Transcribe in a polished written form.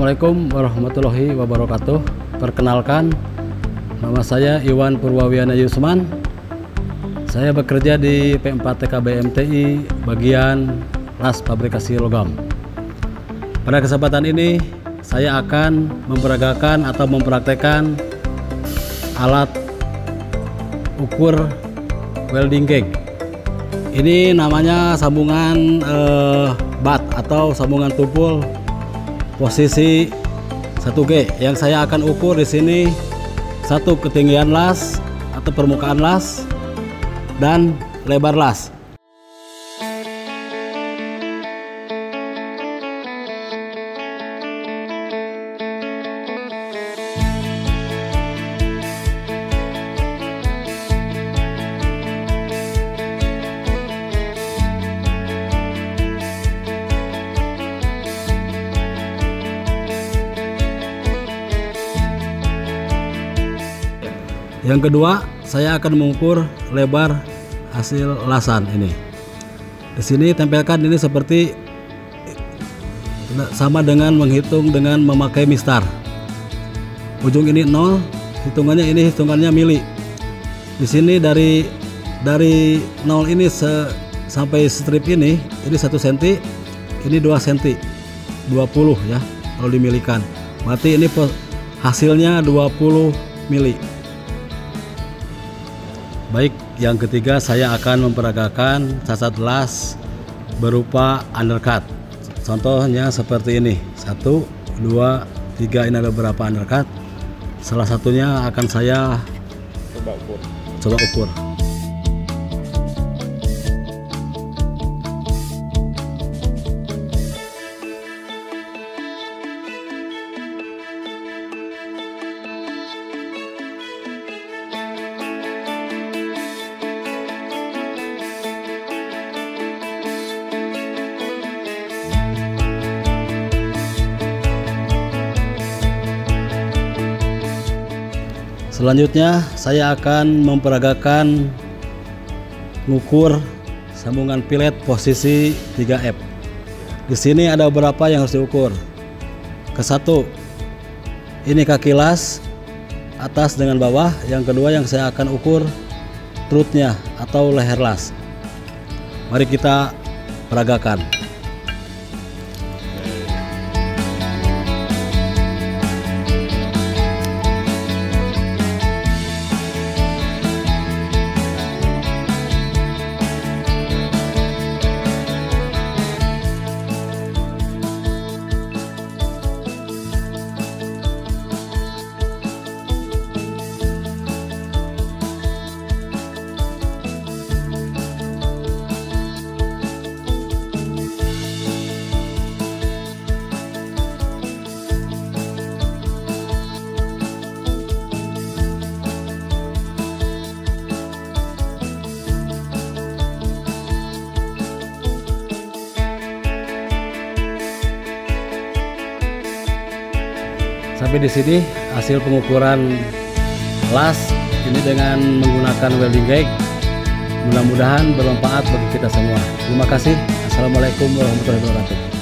Assalamualaikum warahmatullahi wabarakatuh. Perkenalkan, nama saya Iwan Purwawiana Yusman. Saya bekerja di P4TKB MTI bagian las fabrikasi logam. Pada kesempatan ini saya akan memperagakan atau mempraktekkan alat ukur welding gauge. Ini namanya sambungan bat atau sambungan tumpul posisi 1G. Yang saya akan ukur di sini satu ketinggian las atau permukaan las dan lebar las. Yang kedua, saya akan mengukur lebar hasil lasan ini. Di sini tempelkan ini seperti sama dengan menghitung dengan memakai mistar. Ujung ini 0, hitungannya mili. Di sini dari 0 ini sampai strip ini 1 cm, ini 2 cm, 20 ya kalau dimilikan. Berarti ini hasilnya 20 mili. Baik, yang ketiga saya akan memperagakan cacat las berupa undercut. Contohnya seperti ini, 1, 2, 3, ini ada beberapa undercut. Salah satunya akan saya coba ukur. Selanjutnya saya akan memperagakan mengukur sambungan pilet posisi 3F. Di sini ada beberapa yang harus diukur. Ke-1, ini kaki las atas dengan bawah. Yang kedua yang saya akan ukur trutnya atau leher las. Mari kita peragakan. Sampai di sini hasil pengukuran las ini dengan menggunakan welding gauge. Mudah-mudahan bermanfaat bagi kita semua. Terima kasih. Assalamualaikum warahmatullahi wabarakatuh.